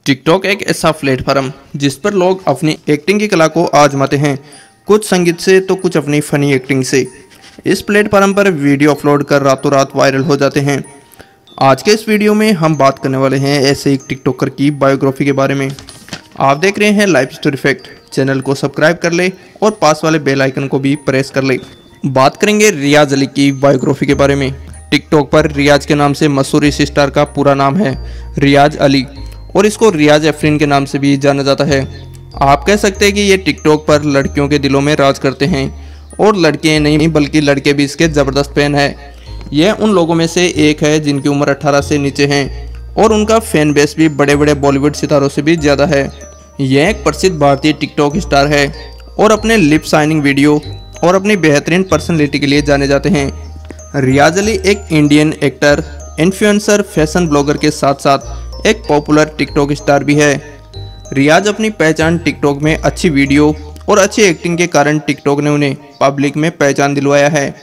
TikTok एक ऐसा platform जिस पर लोग अपनी एक्टिंग की कला को आजमाते हैं, कुछ संगीत से तो कुछ अपनी फनी एक्टिंग से। इस प्लेटफॉर्म पर वीडियो अपलोड कर रातों रात वायरल हो जाते हैं। आज के इस वीडियो में हम बात करने वाले हैं ऐसे एक टिकटॉकर की बायोग्राफी के बारे में। आप देख रहे हैं लाइफ स्टोरी फैक्ट। चैनल को सब्सक्राइब कर ले और पास वाले बेल आइकन को भी प्रेस कर ले। बात करेंगे रियाज अली की बायोग्राफी के बारे में। टिकटॉक पर रियाज के नाम से मशहूर इस स्टार का पूरा नाम है रियाज अली और इसको रियाज अफरीन के नाम से भी जाना जाता है। आप कह सकते हैं कि ये टिकटॉक पर लड़कियों के दिलों में राज करते हैं और लड़कियां नहीं बल्कि लड़के भी इसके ज़बरदस्त फैन है। यह उन लोगों में से एक है जिनकी उम्र 18 से नीचे है और उनका फैन बेस भी बड़े बड़े बॉलीवुड सितारों से भी ज़्यादा है। यह एक प्रसिद्ध भारतीय टिकटॉक स्टार है और अपने लिप साइनिंग वीडियो और अपनी बेहतरीन पर्सनैलिटी के लिए जाने जाते हैं। रियाज अली एक Indian actor, influencer, fashion blogger के साथ साथ एक पॉपुलर टिकटॉक स्टार भी है। रियाज अपनी पहचान टिकटॉक में अच्छी वीडियो और अच्छी एक्टिंग के कारण टिकटॉक ने उन्हें पब्लिक में पहचान दिलवाया है।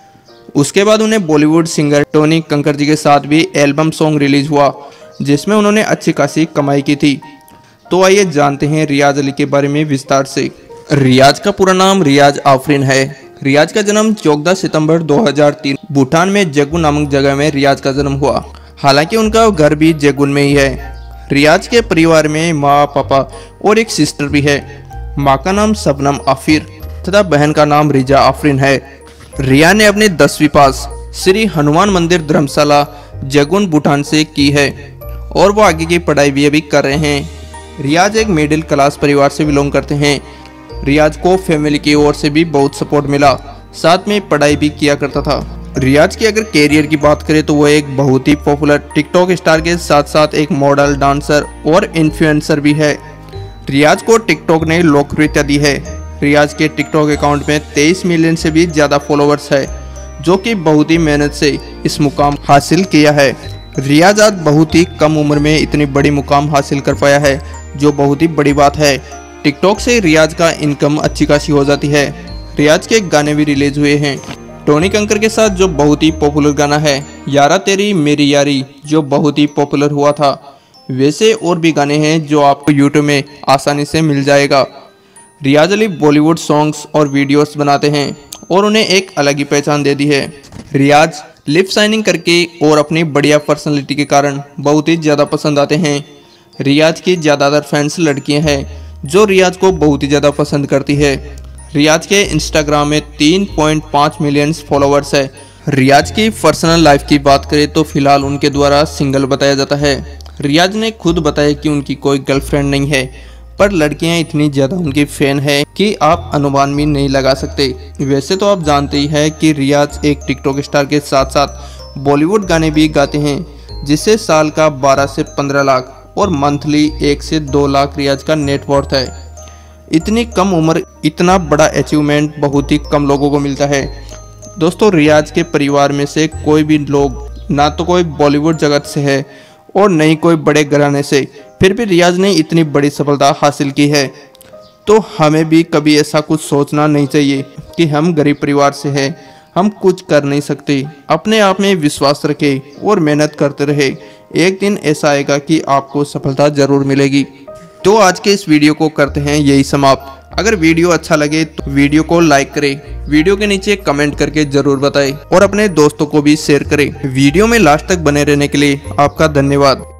उसके बाद उन्हें बॉलीवुड सिंगर टोनी कक्कड़ जी के साथ भी एल्बम सॉन्ग रिलीज हुआ जिसमें उन्होंने अच्छी खासी कमाई की थी। तो आइए जानते हैं रियाज अली के बारे में विस्तार से। रियाज का पूरा नाम रियाज आफरीन है। रियाज का जन्म 14 सितंबर 2003 भूटान में जेगुन नामक जगह में रियाज का जन्म हुआ। हालांकि उनका घर भी जेगुन में ही है। रियाज के परिवार में माँ, पापा और एक सिस्टर भी है। माँ का नाम शबनम आफिर तथा बहन का नाम रिजा आफरीन है। रिया ने अपनी 10वीं पास श्री हनुमान मंदिर धर्मशाला जेगुन भूटान से की है और वो आगे की पढ़ाई भी अभी कर रहे हैं। रियाज एक मिडिल क्लास परिवार से बिलोंग करते हैं। रियाज को फैमिली की ओर से भी बहुत सपोर्ट मिला, साथ में पढ़ाई भी किया करता था। रियाज की अगर कैरियर की बात करें तो वो एक बहुत ही पॉपुलर टिकटॉक स्टार के साथ साथ एक मॉडल, डांसर और इन्फ्लुएंसर भी है। रियाज को टिकटॉक ने लोकप्रियता दी है। रियाज के टिकटॉक अकाउंट में 23 मिलियन से भी ज़्यादा फॉलोअर्स है, जो कि बहुत ही मेहनत से इस मुकाम हासिल किया है। रियाज आज बहुत ही कम उम्र में इतनी बड़ी मुकाम हासिल कर पाया है, जो बहुत ही बड़ी बात है। टिकटॉक से रियाज का इनकम अच्छी खासी हो जाती है। रियाज के गाने भी रिलीज हुए हैं टोनी कक्कड़ के साथ, जो बहुत ही पॉपुलर गाना है यारा तेरी मेरी यारी, जो बहुत ही पॉपुलर हुआ था। वैसे और भी गाने हैं जो आपको यूट्यूब में आसानी से मिल जाएगा। रियाज अली बॉलीवुड सॉन्ग्स और वीडियोस बनाते हैं और उन्हें एक अलग ही पहचान दे दी है। रियाज लिप साइनिंग करके और अपनी बढ़िया पर्सनैलिटी के कारण बहुत ही ज़्यादा पसंद आते हैं। रियाज की ज़्यादातर फैंस लड़कियां हैं जो रियाज को बहुत ही ज़्यादा पसंद करती है। रियाज के इंस्टाग्राम में 3.5 मिलियन फॉलोअर्स है। रियाज की पर्सनल लाइफ की बात करें तो फिलहाल उनके द्वारा सिंगल बताया जाता है। रियाज ने खुद बताया कि उनकी कोई गर्लफ्रेंड नहीं है, पर लड़कियां इतनी ज़्यादा उनकी फैन है कि आप अनुमान भी नहीं लगा सकते। वैसे तो आप जानते ही हैं कि रियाज एक टिकटॉक स्टार के साथ साथ बॉलीवुड गाने भी गाते हैं, जिससे साल का 12 से 15 लाख और मंथली 1 से 2 लाख रियाज का नेटवर्थ है। इतनी कम उम्र इतना बड़ा अचीवमेंट बहुत ही कम लोगों को मिलता है। दोस्तों, रियाज के परिवार में से कोई भी लोग ना तो कोई बॉलीवुड जगत से है और न ही कोई बड़े घराने से, फिर भी रियाज ने इतनी बड़ी सफलता हासिल की है। तो हमें भी कभी ऐसा कुछ सोचना नहीं चाहिए कि हम गरीब परिवार से हैं, हम कुछ कर नहीं सकते। अपने आप में विश्वास रखें और मेहनत करते रहे। एक दिन ऐसा आएगा कि आपको सफलता जरूर मिलेगी। तो आज के इस वीडियो को करते हैं यही समाप्त। अगर वीडियो अच्छा लगे तो वीडियो को लाइक करें, वीडियो के नीचे कमेंट करके जरूर बताएं और अपने दोस्तों को भी शेयर करें। वीडियो में लास्ट तक बने रहने के लिए आपका धन्यवाद।